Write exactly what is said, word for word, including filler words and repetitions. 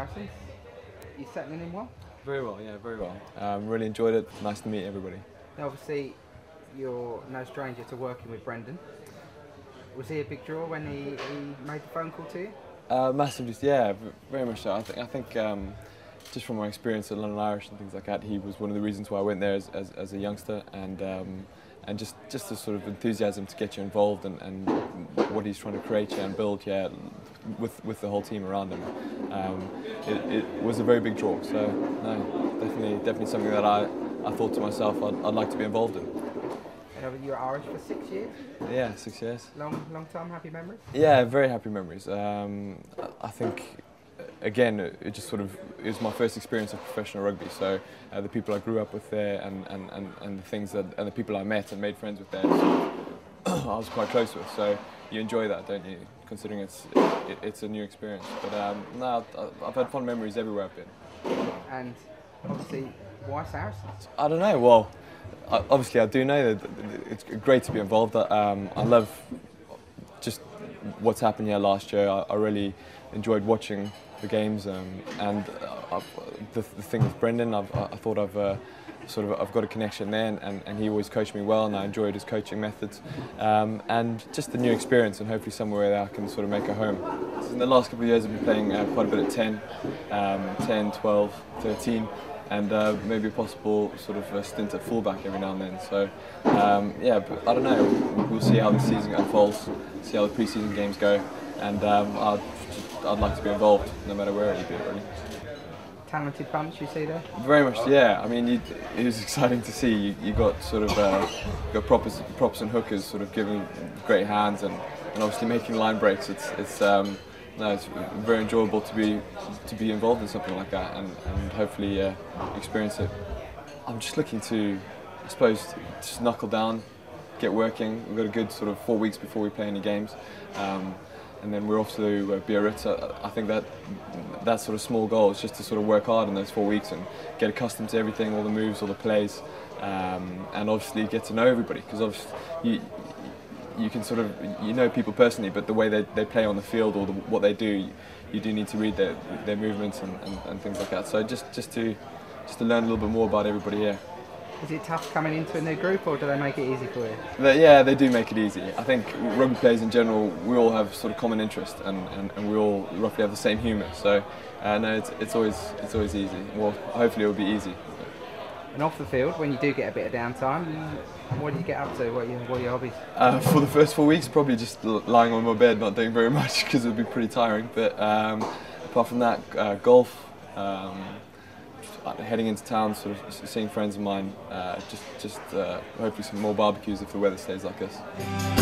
lessons. You settling in well? Very well, yeah, very well. Um, really enjoyed it. Nice to meet everybody. Now, obviously, you're no stranger to working with Brendan. Was he a big draw when he, he made the phone call to you? Uh, massively, yeah, very much so. I think, I think um, just from my experience at London Irish and things like that, he was one of the reasons why I went there as, as, as a youngster, and um, and just just the sort of enthusiasm to get you involved, and, and what he's trying to create here and build here with with the whole team around him. Um, it, it was a very big draw. So no, definitely definitely something that I, I thought to myself I'd, I'd like to be involved in. And you were Irish for six years? Yeah, six years. Long, long time, happy memories? Yeah, very happy memories. Um, I think, again, it just sort of, it was my first experience of professional rugby, so uh, the people I grew up with there, and, and, and, and the things that, and the people I met and made friends with there, so I was quite close with, so you enjoy that, don't you, considering it's, it, it's a new experience. But um, no, I've had fond memories everywhere I've been. And obviously, why Saracens? I don't know, well, obviously I do know that it's great to be involved. Um, I love just what's happened here last year. I, I really enjoyed watching the games, um, and uh, the, the thing with Brendan, I've, I thought I've uh, sort of I've got a connection there, and, and he always coached me well, and I enjoyed his coaching methods, um, and just the new experience, and hopefully somewhere where I can sort of make a home. So in the last couple of years I've been playing uh, quite a bit at ten, um, ten, twelve, thirteen. And uh, maybe a possible sort of a stint at fullback every now and then. So um, yeah, but I don't know. We'll see how the season unfolds, see how the pre-season games go, and um, I'd, I'd like to be involved, no matter where it be. Really. Talented bunch you see there. Very much, yeah. I mean, you, it was exciting to see. You, you got sort of uh, got props, props and hookers, sort of giving great hands, and, and obviously making line breaks. It's it's. Um, No, it's very enjoyable to be to be involved in something like that, and, and hopefully uh, experience it. I'm just looking to, I suppose, just knuckle down, get working. We've got a good sort of four weeks before we play any games, um, and then we're off to uh, Biarritz. I, I think that that sort of small goal is just to sort of work hard in those four weeks and get accustomed to everything, all the moves, all the plays, um, and obviously get to know everybody, because obviously you, you can sort of, you know people personally, but the way they, they play on the field, or the, what they do, you, you do need to read their, their movements and, and, and things like that. So just, just, to, just to learn a little bit more about everybody here. Is it tough coming into a new group, or do they make it easy for you? They, yeah, they do make it easy. I think rugby players in general, we all have sort of common interest, and, and, and we all roughly have the same humour. So uh, no, it's, it's, always, it's always easy. Well, hopefully it will be easy. And off the field, when you do get a bit of downtime, what do you get up to? What are your, what are your hobbies? Uh, for the first four weeks, probably just lying on my bed, not doing very much, because it would be pretty tiring. But um, apart from that, uh, golf, um, heading into town, sort of seeing friends of mine, uh, just, just uh, hopefully some more barbecues if the weather stays like this.